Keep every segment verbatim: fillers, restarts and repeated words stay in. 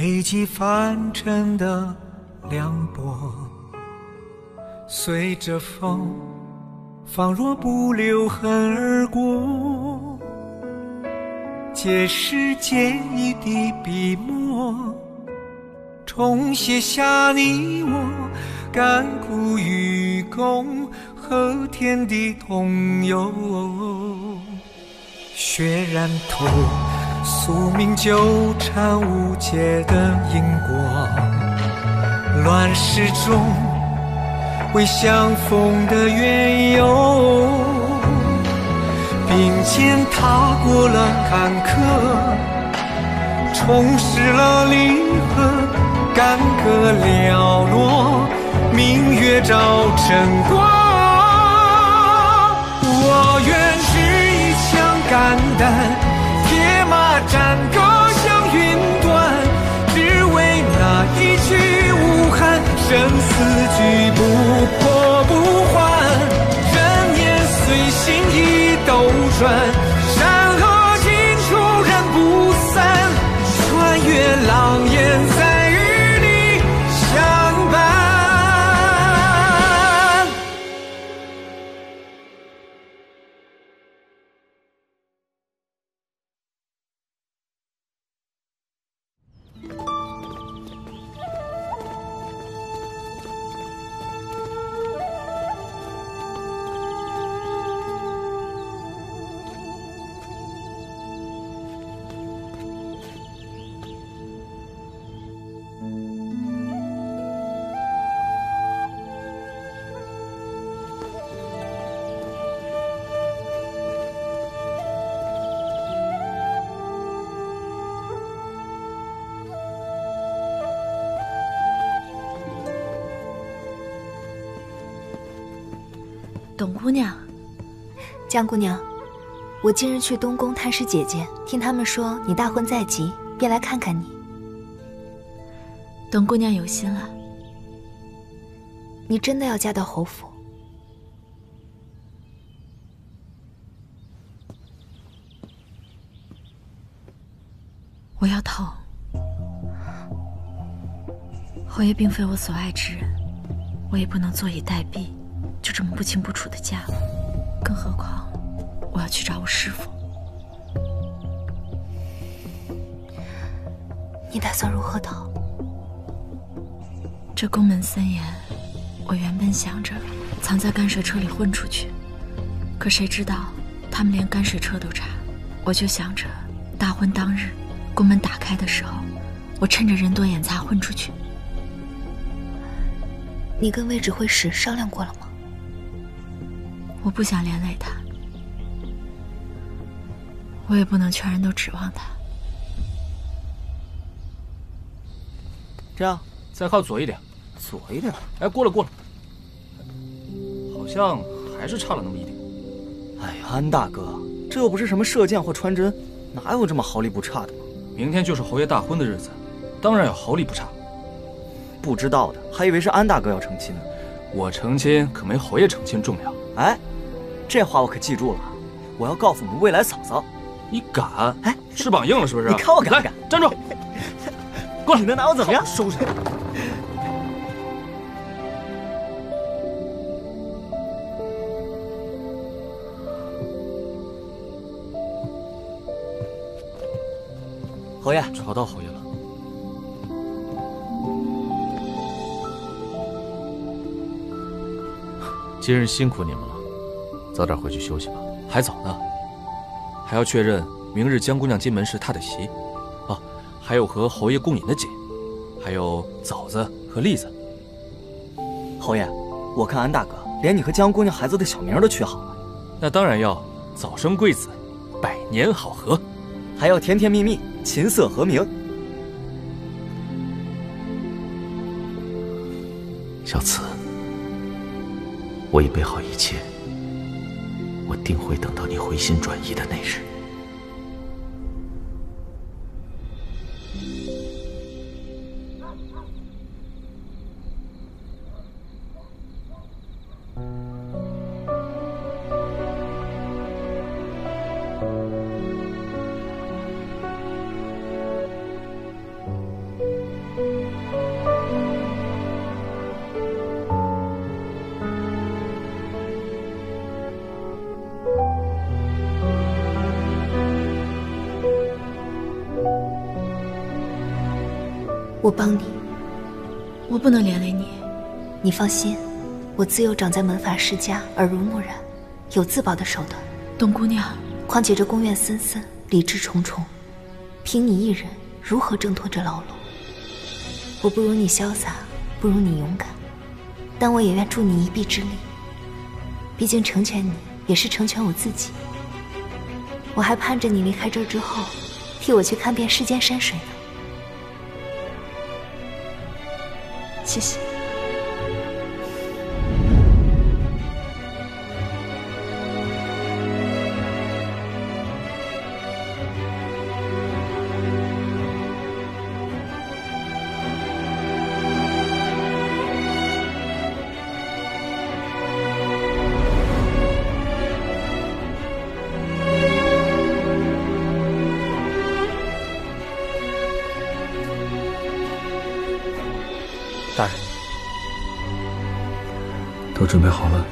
北极翻沉的凉薄，随着风仿若不留痕而过，借时间一滴笔墨，重写下你我甘苦与共和天地同游。血染土，宿命纠缠无解的因果，乱世中为相逢的缘由，并肩踏过了坎坷，重拾了离合，干戈寥落，明月照晨光。我愿只一枪肝胆，铁马战戈向云端，只为那一句无憾，生死局不破不还，人言随心意斗转，山河尽处人不散，穿越狼烟再与你相伴。 董姑娘， 江姑娘，我今日去东宫探视姐姐，听他们说你大婚在即，便来看看你。 董姑娘有心了。 你真的要嫁到侯府？ 我要逃。侯爷并非我所爱之人，我也不能坐以待毙。就这么不清不楚的嫁了，更何况我要去找我师父。 你打算如何逃？ 这宫门森严，我原本想着藏在泔水车里混出去，可谁知道他们连泔水车都查。我就想着大婚当日，宫门打开的时候，我趁着人多眼杂混出去。 你跟魏指挥使商量过了吗？ 我不想连累他，我也不能全人都指望他。 这样， 再靠左一点， 左一点。 哎，过了过了，好像还是差了那么一点。 哎呀，安大哥，这又不是什么射箭或穿针，哪有这么毫厘不差的嘛？ 明天就是侯爷大婚的日子，当然要毫厘不差。 不知道的还以为是安大哥要成亲呢。 我成亲可没侯爷成亲重要。 哎，这话我可记住了，我要告诉我们未来嫂嫂。 你敢？哎，翅膀硬了是不是？ 你看我敢不敢？ 来，站住！过来， 你能拿我怎么样？ 收拾。 侯爷， 找到侯爷了。 今日辛苦你们了，早点回去休息吧。 还早呢，还要确认明日江姑娘进门是他的媳。哦，还有和侯爷共饮的姐，还有枣子和栗子。 侯爷，我看安大哥连你和江姑娘孩子的小名都取好了。 那当然要早生贵子，百年好合， 还要甜甜蜜蜜，琴瑟和鸣。 小慈，我已备好一切，我定会等到你回心转意的那日。 我帮你。 我不能连累你。 你放心，我自幼长在门阀世家，耳濡目染，有自保的手段。 董姑娘， 况且这宫院森森，礼制重重，凭你一人如何挣脱这牢笼？我不如你潇洒，不如你勇敢，但我也愿助你一臂之力。毕竟成全你，也是成全我自己。我还盼着你离开这儿之后，替我去看遍世间山水呢。 谢谢。 大人， 都准备好了。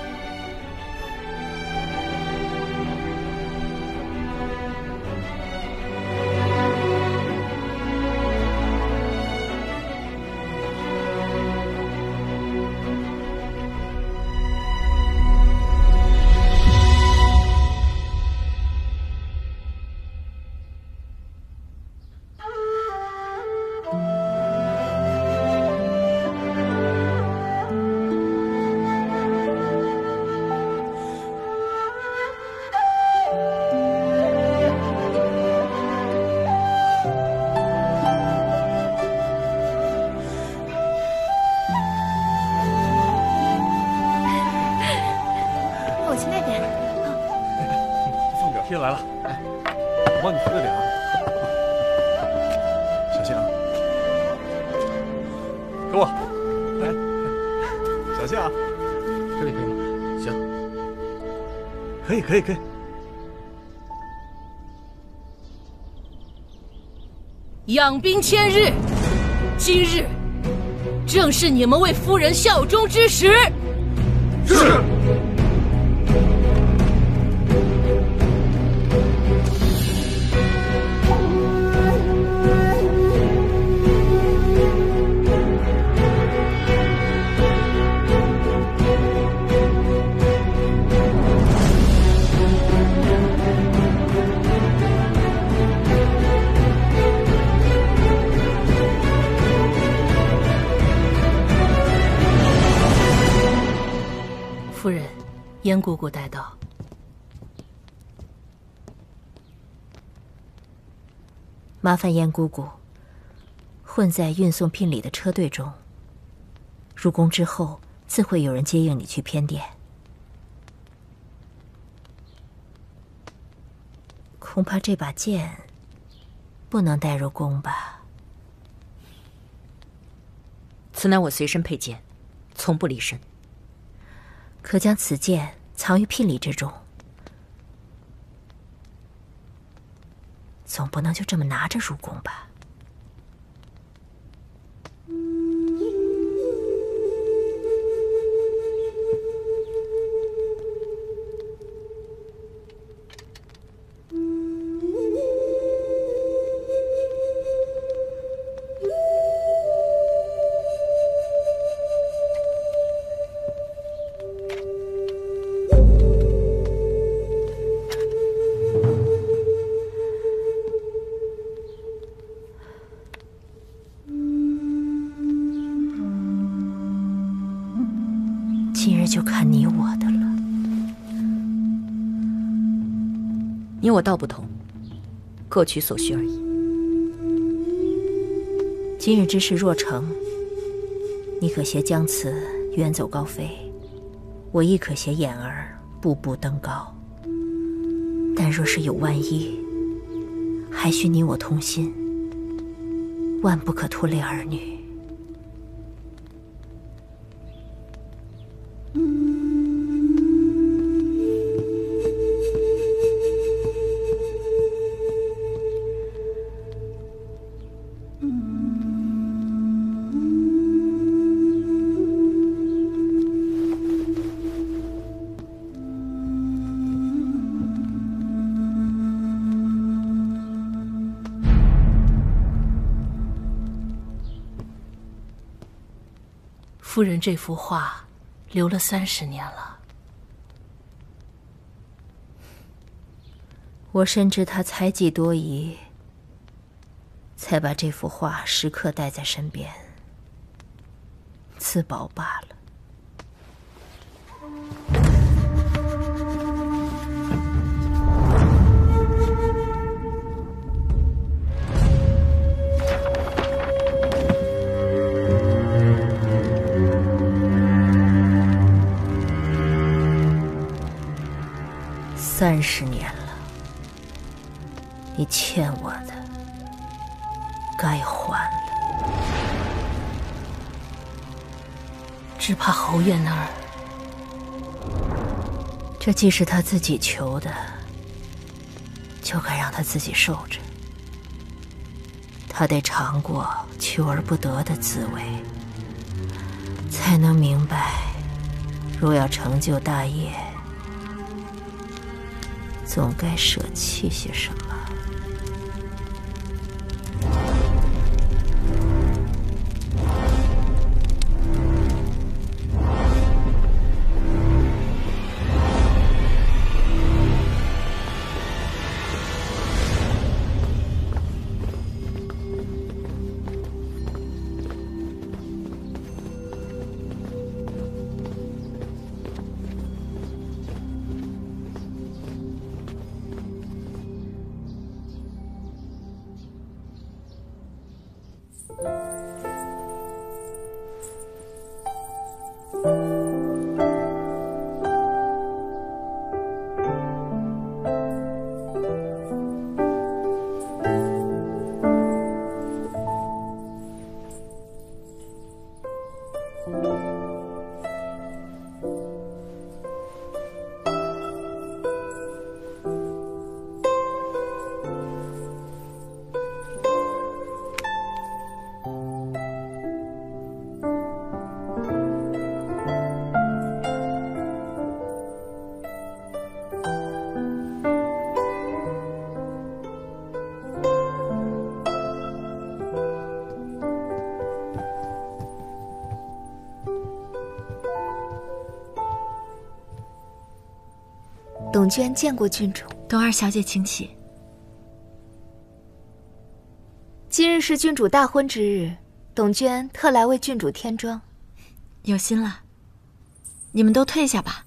天来了，哎，我帮你扶着点啊，小心啊！给我，来，小心啊！这里可以吗？行，可以，可以，可以。 养兵千日，今日正是你们为夫人效忠之时。 是。 夫人，燕姑姑带到。 麻烦燕姑姑混在运送聘礼的车队中。入宫之后，自会有人接应你去偏殿。恐怕这把剑不能带入宫吧？ 此乃我随身佩剑，从不离身。 可将此剑藏于聘礼之中，总不能就这么拿着入宫吧？今日就看你我的了。 你我道不同，各取所需而已。 今日之事若成，你可携江慈远走高飞，我亦可携眼儿步步登高。但若是有万一，还需你我同心，万不可拖累儿女。 夫人这幅画留了三十年了。 我深知他猜忌多疑，才把这幅画时刻带在身边，自保罢了。三十年了，你欠我的该还了。 只怕侯爷那儿， 这既是他自己求的，就该让他自己受着。他得尝过求而不得的滋味，才能明白，若要成就大业，总该舍弃些什么。 董娟见过郡主。 董二小姐，请起。 今日是郡主大婚之日，董娟特来为郡主添妆。 有心了，你们都退下吧。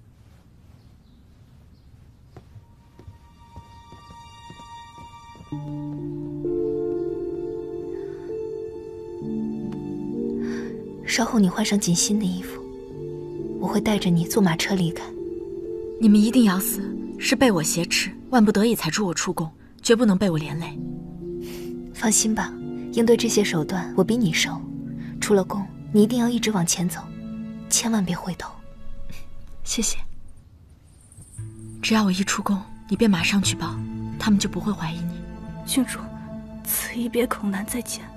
稍后你换上锦心的衣服，我会带着你坐马车离开。 你们一定要死，是被我挟持，万不得已才助我出宫，绝不能被我连累。 放心吧，应对这些手段我比你熟。出了宫，你一定要一直往前走，千万别回头。 谢谢。只要我一出宫，你便马上去报，他们就不会怀疑你。 郡主，此一别恐难再见。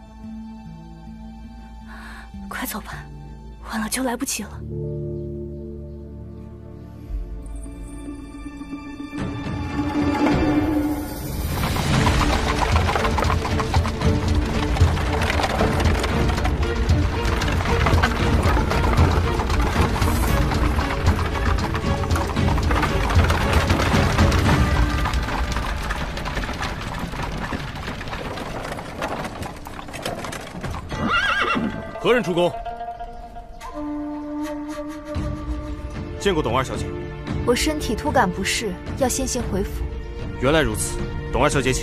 快走吧，晚了就来不及了。 何人出宫？见过董二小姐。 我身体突感不适，要先行回府。 原来如此，董二小姐请。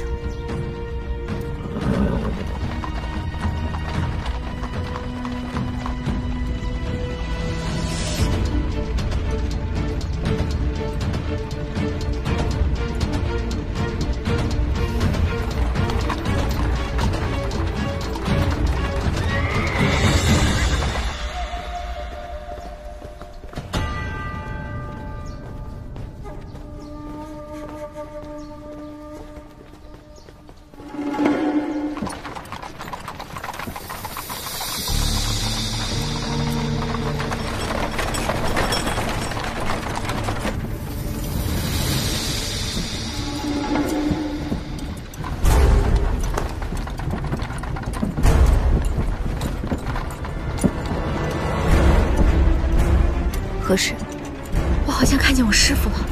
何事？ 我好像看见我师父了。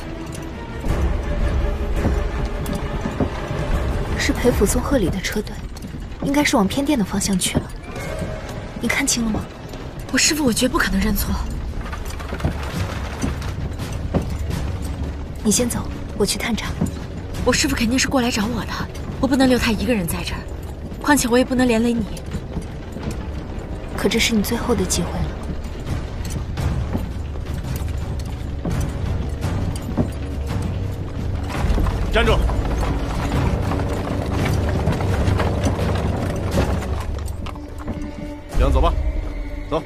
是裴府宗鹤里的车队，应该是往偏殿的方向去了。你看清了吗？ 我师父，我绝不可能认错。 你先走，我去探查。 我师父肯定是过来找我的，我不能留他一个人在这儿，况且我也不能连累你。 可这是你最后的机会了。 站住！这样走吧，走。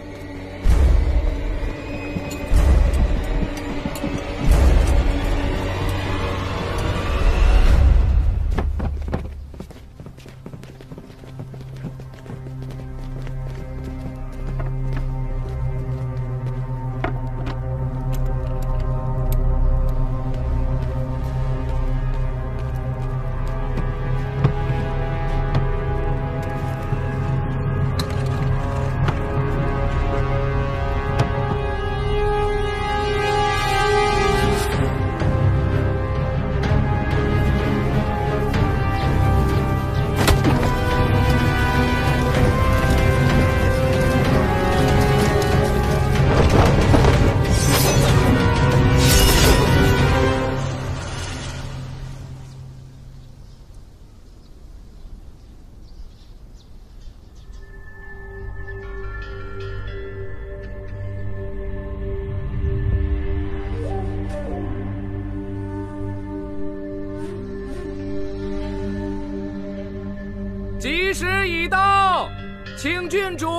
吉时已到，请郡主。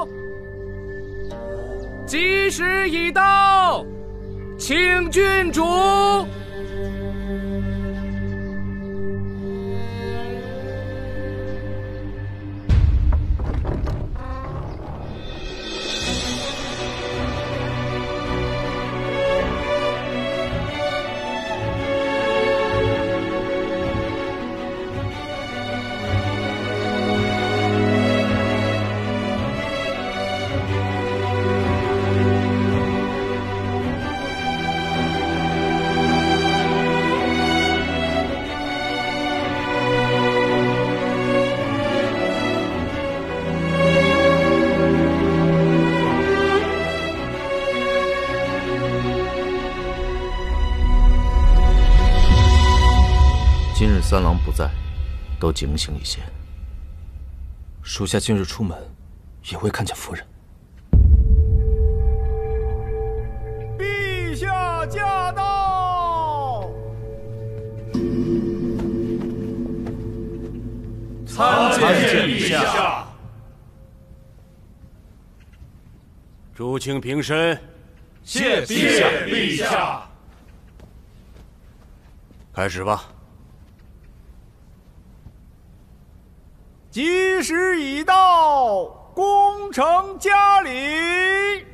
吉时已到，请郡主。 今日三郎不在，都警醒一些。 属下今日出门，也会看见夫人。 陛下驾到！ 参见陛下。诸卿平身。 谢陛下。陛下。 开始吧。 吉时已到，功成嘉礼。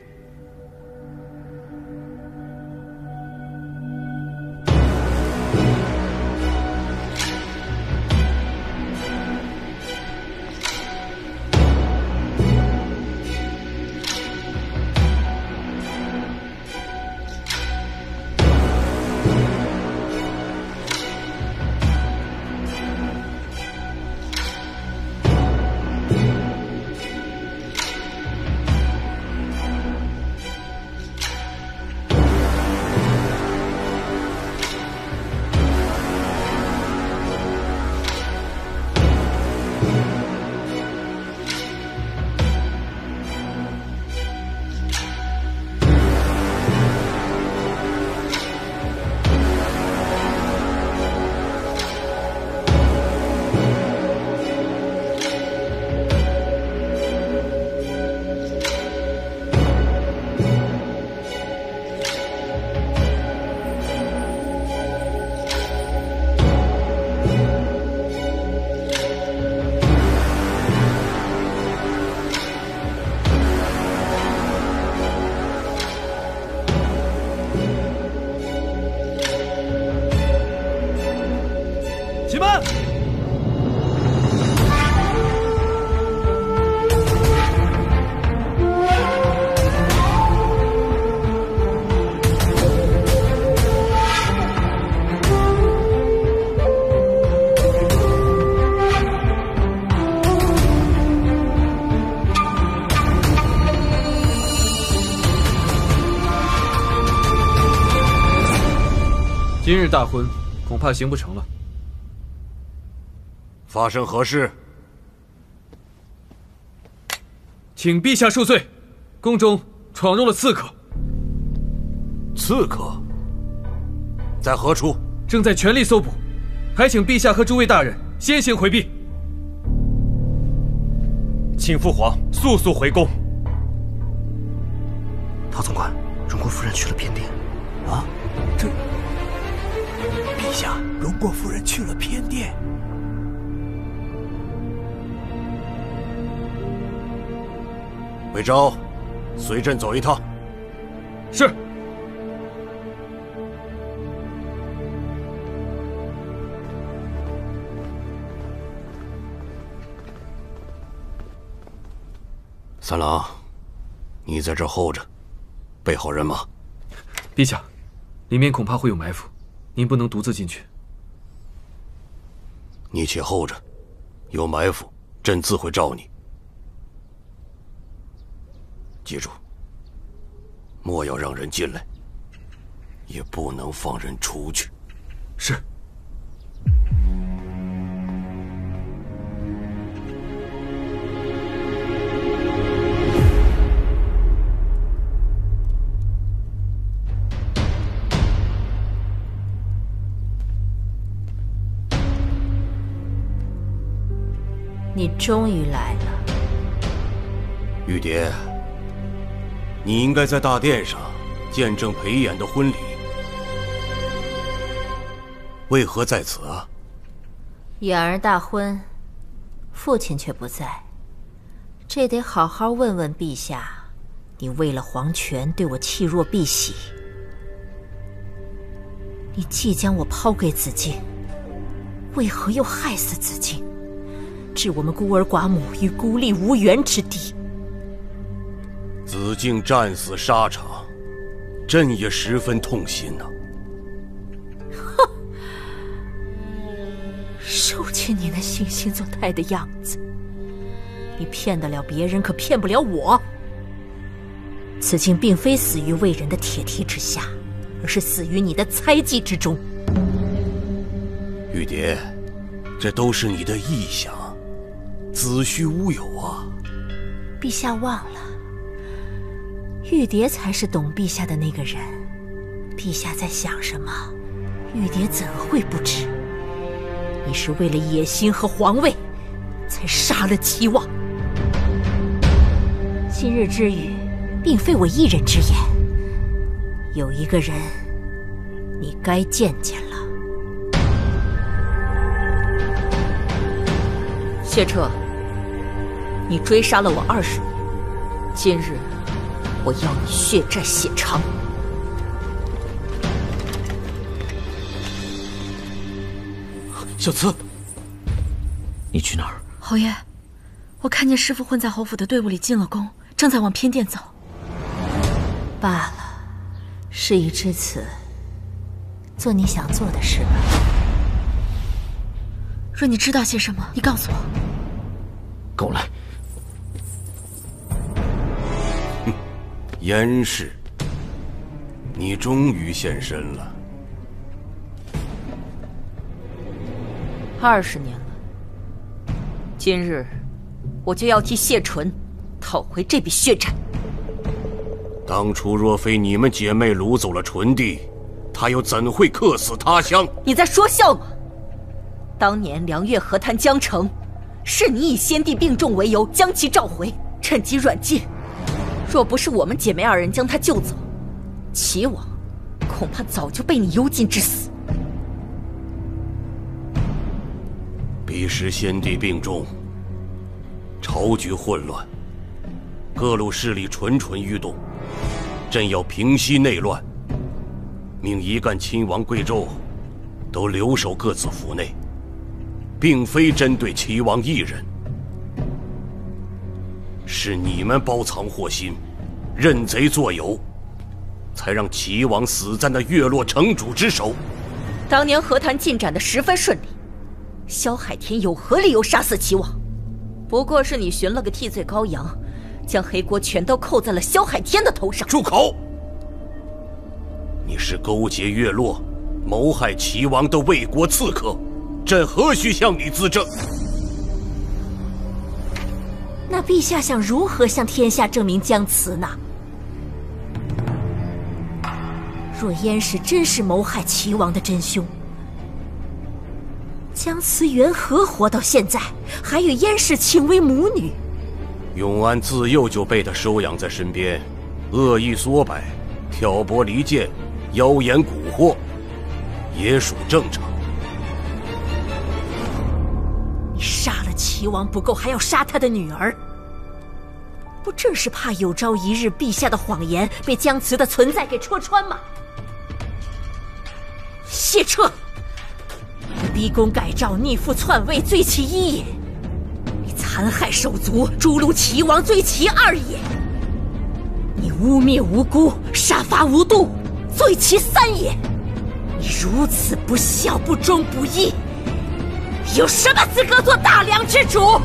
今日大婚恐怕行不成了。 发生何事？ 请陛下恕罪，宫中闯入了刺客。 刺客在何处？ 正在全力搜捕，还请陛下和诸位大人先行回避。 请父皇速速回宫。 陶总管，荣国夫人去了偏殿。 啊，这……陛下，荣国夫人去了偏殿。 韦昭，随朕走一趟。 是。 三郎，你在这候着，备好人马。 陛下，里面恐怕会有埋伏，您不能独自进去。 你且候着，有埋伏，朕自会召你。记住，莫要让人进来，也不能放人出去。 是。 你终于来了， 玉蝶。你应该在大殿上见证裴衍的婚礼，为何在此啊？ 衍儿大婚，父亲却不在，这得好好问问陛下，你为了皇权对我弃若敝屣，你既将我抛给子敬，为何又害死子敬，置我们孤儿寡母于孤立无援之地？ 子敬战死沙场，朕也十分痛心呐、啊。 哼，收起你那惺惺作态的样子，你骗得了别人，可骗不了我。子敬并非死于魏人的铁蹄之下，而是死于你的猜忌之中。 玉蝶，这都是你的臆想，子虚乌有啊。 陛下忘了，玉蝶才是懂陛下的那个人。陛下在想什么，玉蝶怎会不知？你是为了野心和皇位，才杀了齐王。今日之语，并非我一人之言，有一个人，你该见见了。 谢彻，你追杀了我二十年，今日我要你血债血偿。 小慈，你去哪儿？ 侯爷，我看见师父混在侯府的队伍里进了宫，正在往偏殿走。 罢了，事已至此，做你想做的事吧。 若你知道些什么，你告诉我。 跟我来。 哼，严氏，你终于现身了。 二十年了，今日我就要替谢纯讨回这笔血债。 当初若非你们姐妹掳走了纯帝，他又怎会客死他乡？ 你在说笑吗？当年梁越和谈江城，是你以先帝病重为由将其召回，趁机软禁。若不是我们姐妹二人将他救走，齐王恐怕早就被你幽禁致死。 彼时先帝病重，朝局混乱，各路势力蠢蠢欲动，朕要平息内乱，命一干亲王贵胄都留守各自府内，并非针对齐王一人。是你们包藏祸心，认贼作友，才让齐王死在那月落城主之手。 当年和谈进展得十分顺利，萧海天有何理由杀死齐王？不过是你寻了个替罪羔羊，将黑锅全都扣在了萧海天的头上。 住口！你是勾结月落， 谋害齐王的魏国刺客，朕何须向你自证？ 那陛下想如何向天下证明姜慈呢？若燕氏真是谋害齐王的真凶，姜慈缘何活到现在，还与燕氏情为母女？ 永安自幼就被他收养在身边，恶意唆摆、挑拨离间、妖言蛊惑，也属正常。 你杀了齐王不够，还要杀他的女儿，不正是怕有朝一日陛下的谎言被姜慈的存在给戳穿吗？谢彻！逼宫改诏、逆父篡位，罪其一也；你残害手足、诛戮齐王，罪其二也；你污蔑无辜、杀伐无度，罪其三也。你如此不孝、不忠、不义，有什么资格做大梁之主？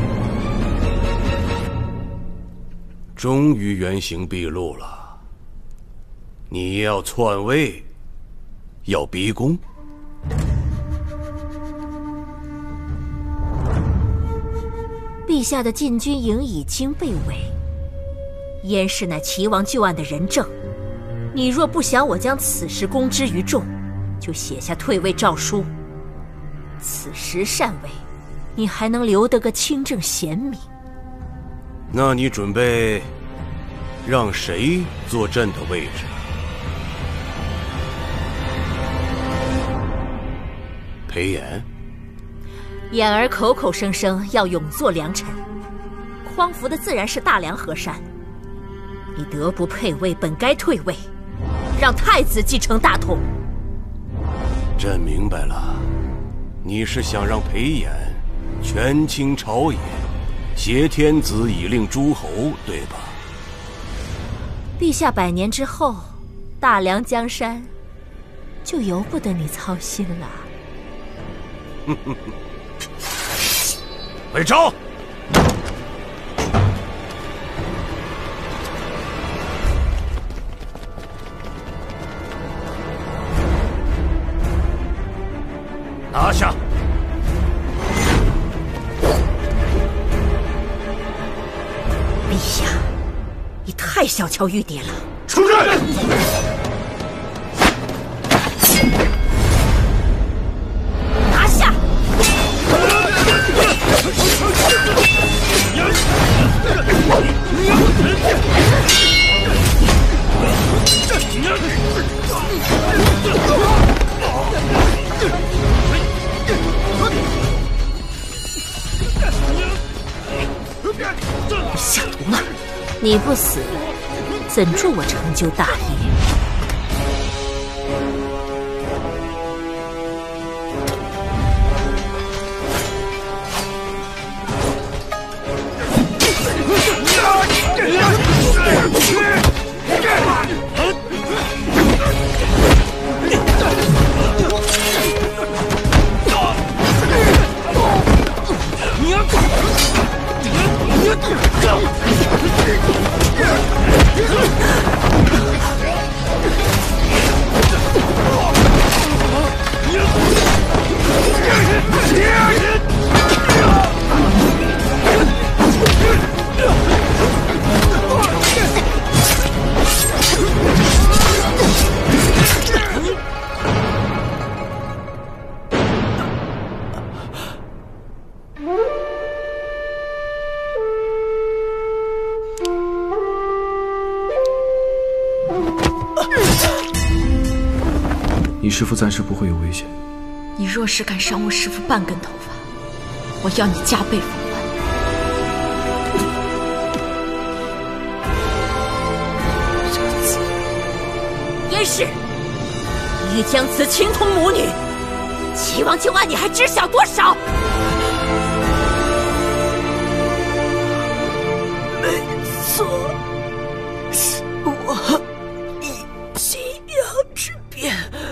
终于原形毕露了，你要篡位，要逼宫？ 陛下的禁军营已经被围，燕氏乃齐王旧案的人证。你若不想我将此事公之于众，就写下退位诏书。此时禅位，你还能留得个清正贤明。 那你准备让谁坐朕的位置？裴炎？ 眼儿口口声声要永做良臣，匡扶的自然是大梁河山。你德不配位，本该退位，让太子继承大统。 朕明白了，你是想让裴炎权倾朝野，挟天子以令诸侯，对吧？ 陛下百年之后，大梁江山就由不得你操心了。 魏昭，拿下！ 陛下，你太小瞧玉蝶了。 出阵！ 拿下！下毒了！你不死，怎助我成就大业？ 你师父暂时不会有危险。 你若是敢伤我师父半根头发，我要你加倍奉还。 这次，燕氏，你与姜慈情同母女，齐王旧案你还知晓多少？ 没错，是我以弃养之变，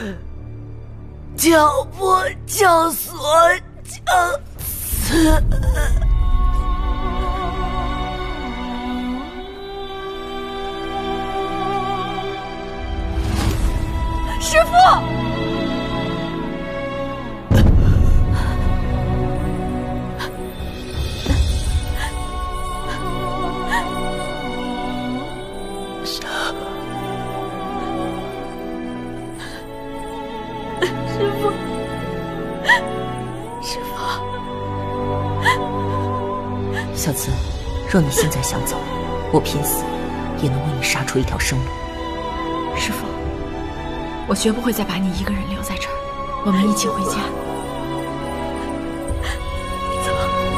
挑拨教唆姜慈。 师父。 小慈，若你现在想走，我拼死也能为你杀出一条生路。 师父，我绝不会再把你一个人留在这儿，我们一起回家。 走，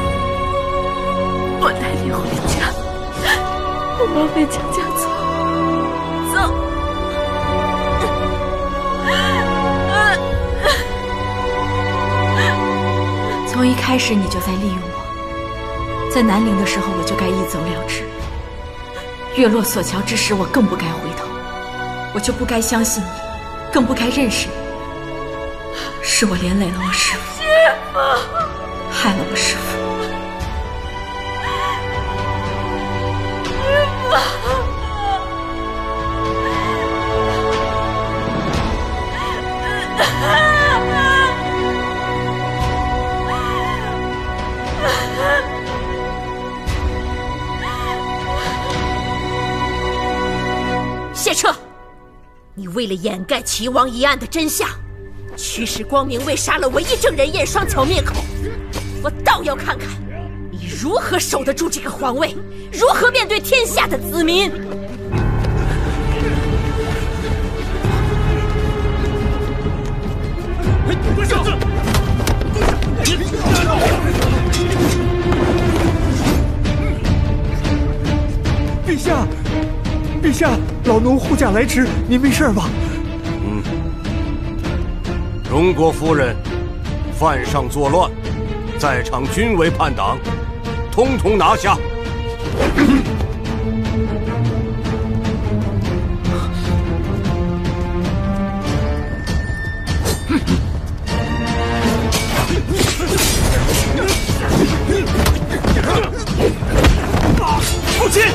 我带你回家，我们回江家走，走。 从一开始你就在利用我，在南陵的时候我就该一走了之，月落索桥之时我更不该回头，我就不该相信你，更不该认识你，是我连累了我师父，害了我师父。 谢彻，你为了掩盖齐王一案的真相，驱使光明卫杀了唯一证人燕双桥灭口，我倒要看看你如何守得住这个皇位，如何面对天下的子民。 陛下，陛下，老奴护驾来迟，您没事吧？ 嗯。荣国夫人犯上作乱，在场均为叛党，通通拿下。 父亲。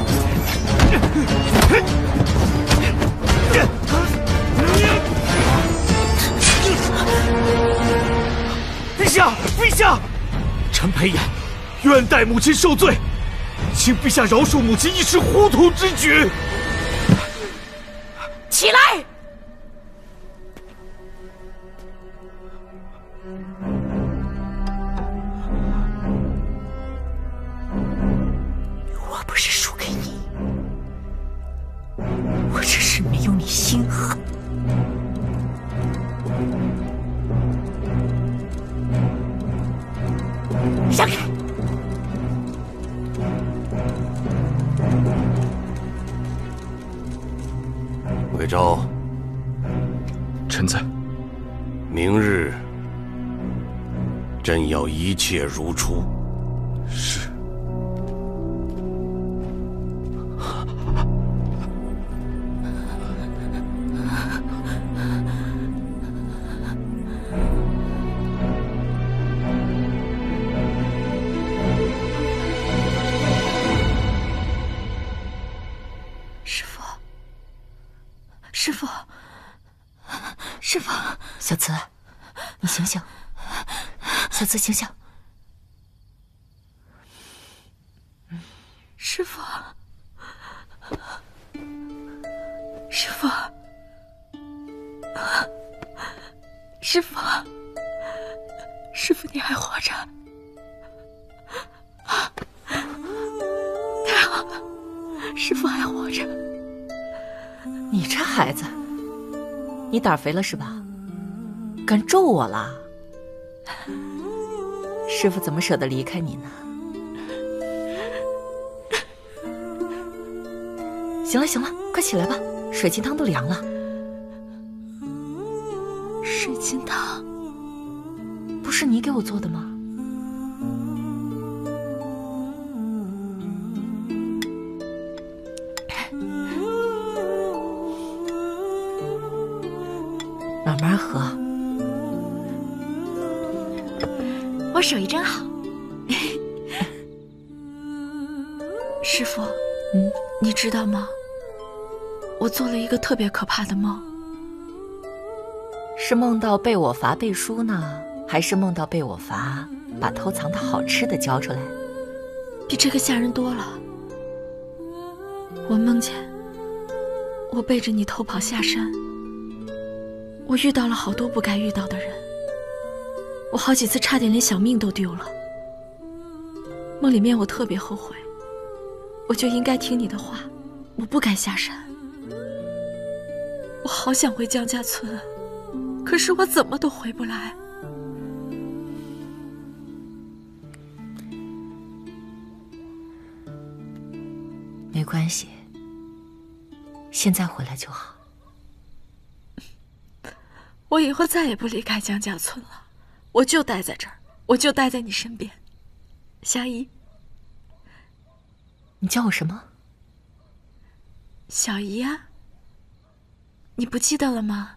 陛下，陛下，陈培言愿代母亲受罪，请陛下饶恕母亲一时糊涂之举。 起来！我不是输给你，我只是没有你心狠。让开！ 韦昭， 臣在。 明日朕要一切如初。 是。 师父，师父， 小慈，你醒醒，小慈醒醒。 师父，师父，师父，师父，你还活着？太好了，师父还活着。 你这孩子，你胆肥了是吧？敢咒我了？师父怎么舍得离开你呢？行了行了，快起来吧，水晶汤都凉了。 水晶汤不是你给我做的吗？慢慢喝。 我手艺真好。师父，嗯，你知道吗？我做了一个特别可怕的梦。 是梦到被我罚背书呢，还是梦到被我罚把偷藏的好吃的交出来？ 比这个吓人多了。我梦见我背着你偷跑下山，我遇到了好多不该遇到的人，我好几次差点连小命都丢了。 梦里面我特别后悔，我就应该听你的话，我不该下山。我好想回江家村啊，可是我怎么都回不来。 没关系，现在回来就好。 我以后再也不离开江家村了，我就待在这儿，我就待在你身边。夏姨， 你叫我什么？ 小姨啊，你不记得了吗？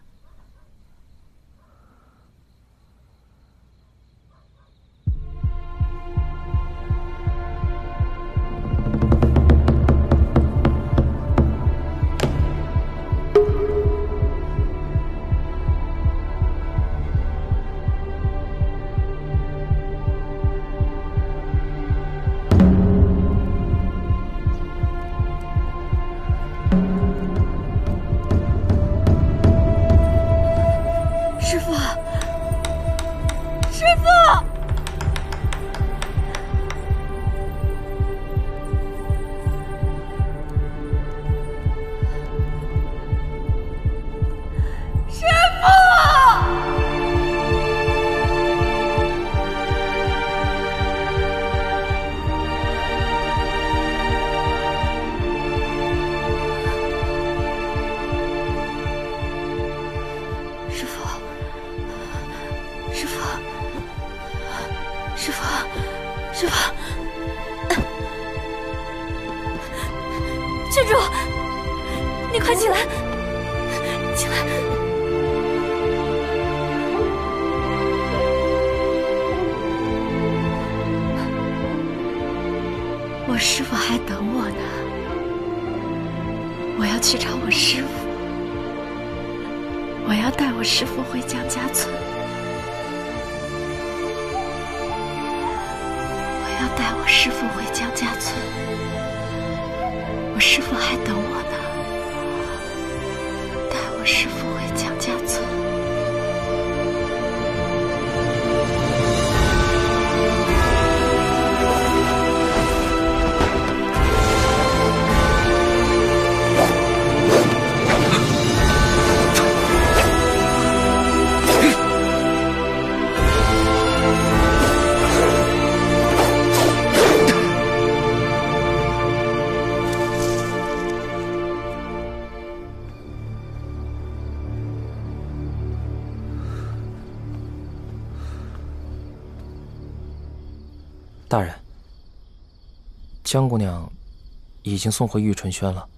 郡主，你快起来，起来！ 我师父还等我呢，我要去找我师父，我要带我师父回江家村，我要带我师父回江家村。我师父还等我呢，带我师父回江家村。 大人，江姑娘已经送回玉纯轩了。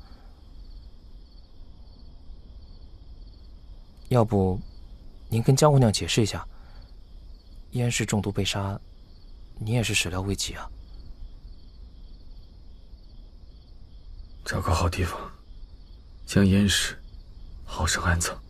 要不，您跟江姑娘解释一下，燕氏中毒被杀，你也是始料未及啊。 找个好地方，将燕氏好生安葬。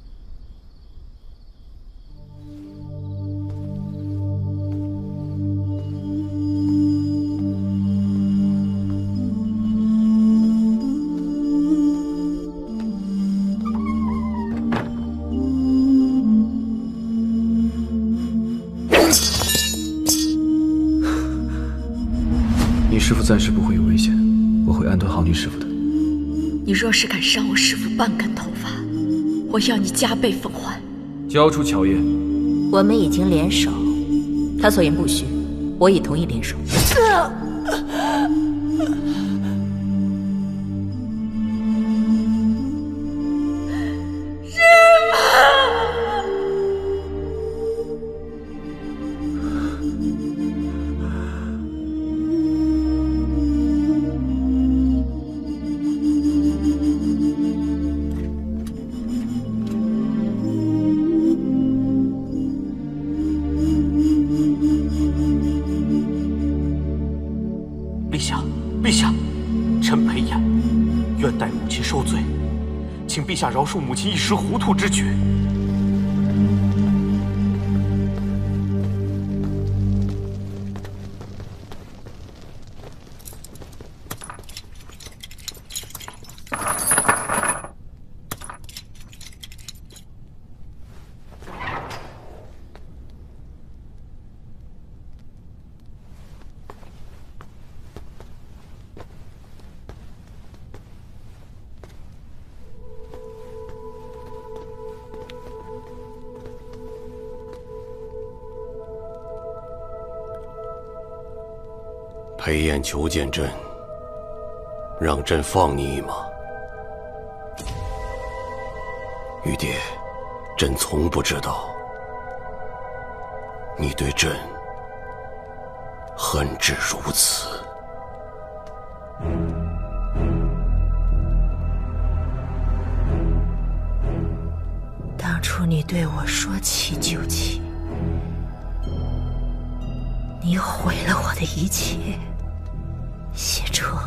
你师父暂时不会有危险，我会安顿好你师父的。 你若是敢伤我师父半根头发，我要你加倍奉还。 交出巧叶。 我们已经联手，他所言不虚，我已同意联手。 陛下，陛下，臣裴炎愿代母亲受罪，请陛下饶恕母亲一时糊涂之举。 裴燕求见朕，让朕放你一马。玉蝶，朕从不知道你对朕恨至如此。 当初你对我说起就起，你毁了我的一切。谢彻，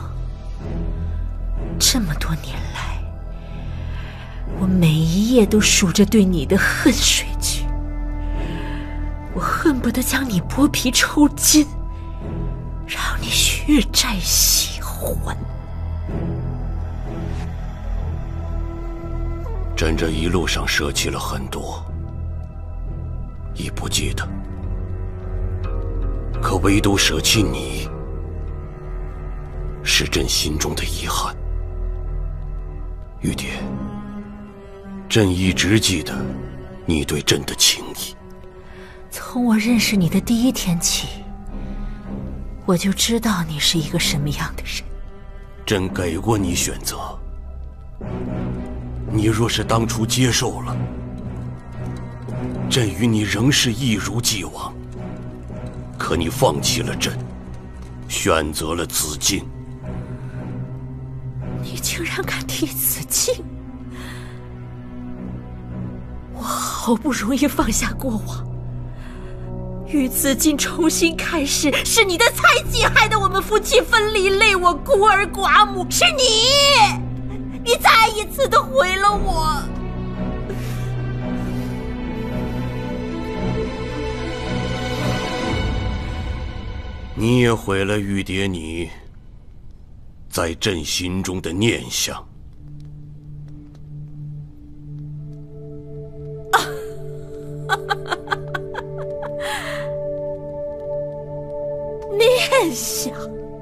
这么多年来，我每一夜都数着对你的恨水去，我恨不得将你剥皮抽筋，让你血债血还。 朕这一路上舍弃了很多，已不记得，可唯独舍弃你，是朕心中的遗憾。玉蝶，朕一直记得你对朕的情谊。 从我认识你的第一天起，我就知道你是一个什么样的人。 朕给过你选择，你若是当初接受了，朕与你仍是一如既往。可你放弃了朕，选择了子敬。 你竟然敢提子敬！我好不容易放下过往，与子敬重新开始，是你的猜忌害得我们夫妻分离，累我孤儿寡母。是你，你再一次的毁了我。 你也毁了玉蝶你在朕心中的念想。 念想，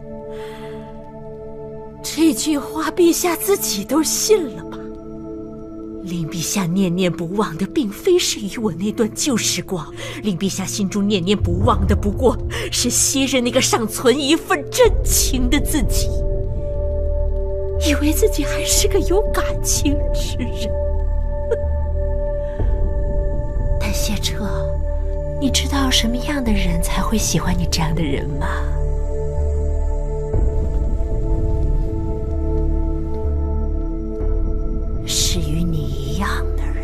这句话陛下自己都信了吧？令陛下念念不忘的，并非是与我那段旧时光，令陛下心中念念不忘的，不过是昔日那个尚存一份真情的自己，以为自己还是个有感情之人。但谢彻，你知道什么样的人才会喜欢你这样的人吗？是与你一样的人。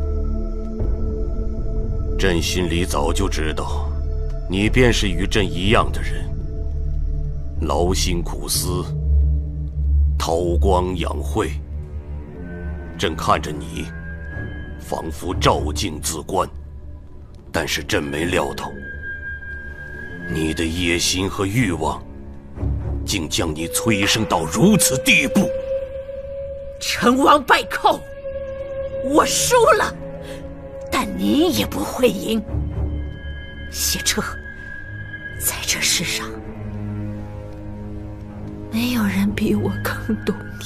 朕心里早就知道，你便是与朕一样的人，劳心苦思，韬光养晦。朕看着你，仿佛照镜自观，但是朕没料到，你的野心和欲望，竟将你催生到如此地步。 成王败寇，我输了，但你也不会赢。谢彻，在这世上，没有人比我更懂你。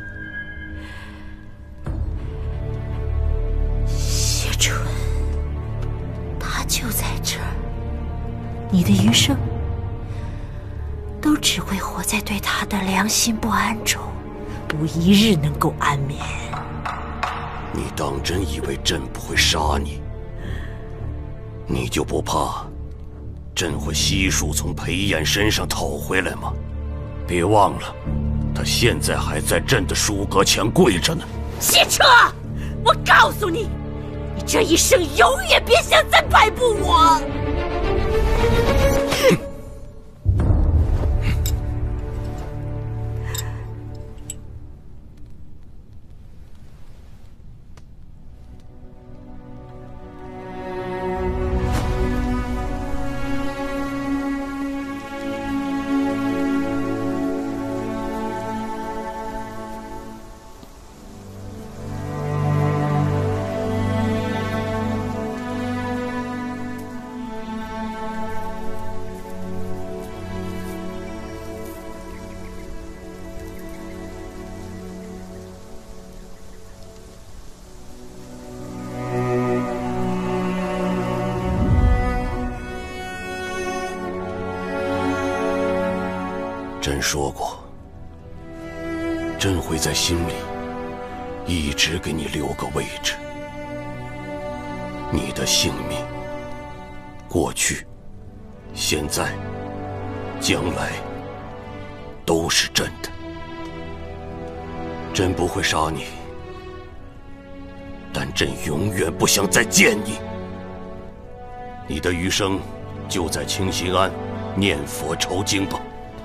谢纯，他就在这儿，你的余生都只会活在对他的良心不安中，无一日能够安眠。 你当真以为朕不会杀你？你就不怕朕会悉数从裴燕身上讨回来吗？别忘了，他现在还在朕的书阁前跪着呢。 谢彻，我告诉你，你这一生永远别想再摆布我。 朕说过，朕会在心里一直给你留个位置。你的性命，过去、现在、将来，都是朕的。朕不会杀你，但朕永远不想再见你。你的余生就在清心庵念佛抄经吧。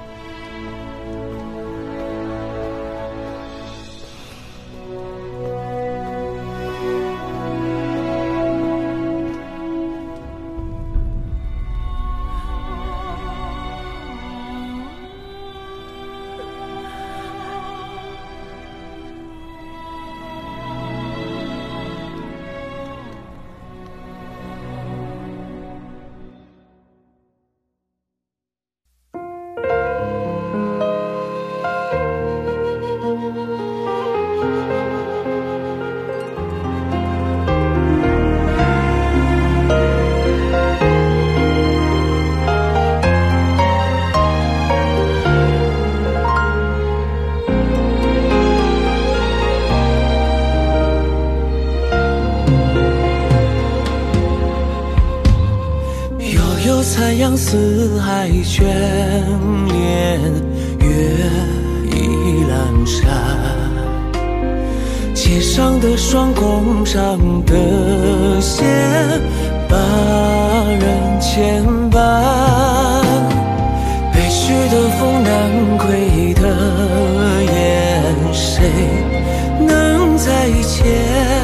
残阳四海眷恋，月已阑珊。街上的双弓上的线，把人牵绊。悲去的风，难归的雁，谁能再见？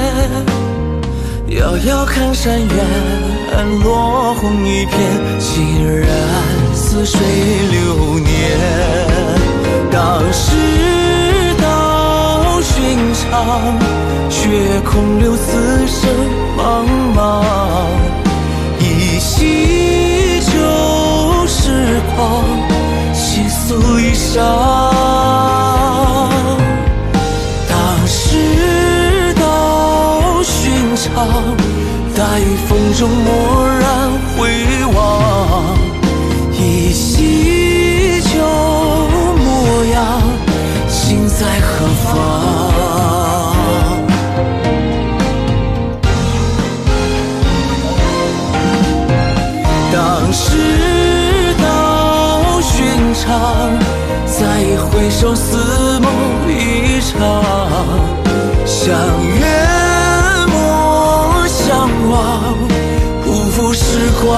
遥遥看山远，落红一片，竟然似水流年。当世道寻常，却空留此生茫茫。依稀旧时光，倾诉一晌。当世道寻常，大雨风中蓦然回望，依稀旧模样，心在何方？当世道寻常，再回首，似梦一场。相约相望，不负时光。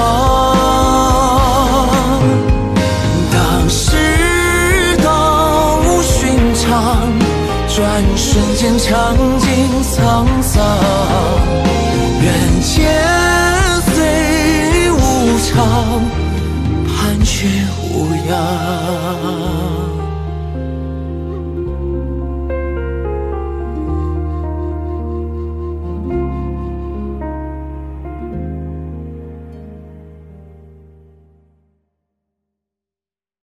当世道寻常，转瞬间尝尽沧桑。人间虽无常，盼却无恙。